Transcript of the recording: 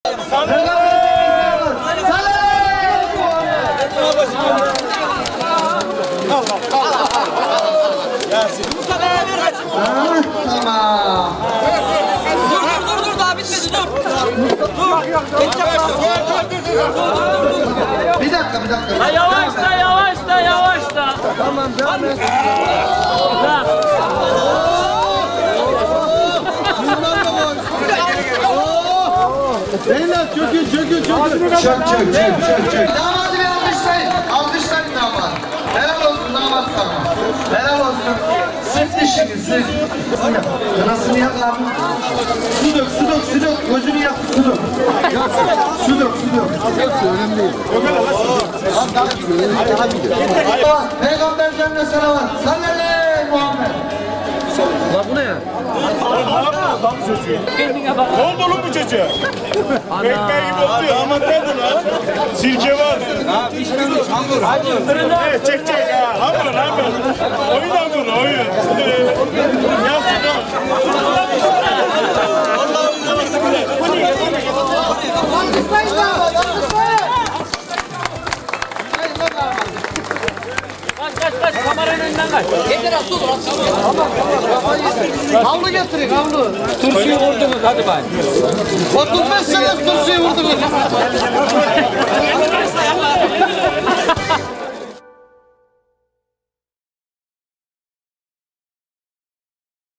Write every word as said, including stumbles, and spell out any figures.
Tamam. Dur dur dur dur daha bitmedi dur. Dur. Bir dakika bir dakika. Ha, yavaş da yavaş da yavaş da. Tamam devam et. Da. Beyler çökün çökün çökün. Çök çök çök çök çök. Damadı bir alkışlayın. Alkışlayın damat. Helal olsun damat sana. Helal olsun. Sık dişini sık. Kınasını yak abi. Su dök su dök su dök. Gözünü yak su dök. Su dök su dök. Önemli değil. Peygamber cennetine selavat. Sallallahu Muhammed. Lan bu ne ya? Kendine bak. Ne oldu oğlum bu çocuğa? Ekmeği gibi oluyor ama nerede lan? Sirke var. Ha pişmemiş hamur. Hadi fırında. Evet çek çek ha. Hamur hamur. Oyun hamuru oyun. Yansın o. Kaç kaç kaç kameranın önünden kaç. Yeter at dur at. Havlu getirin havlu. Turşuyu vurdunuz hadi bay. otuz beş sene turşuyu vurdunuz.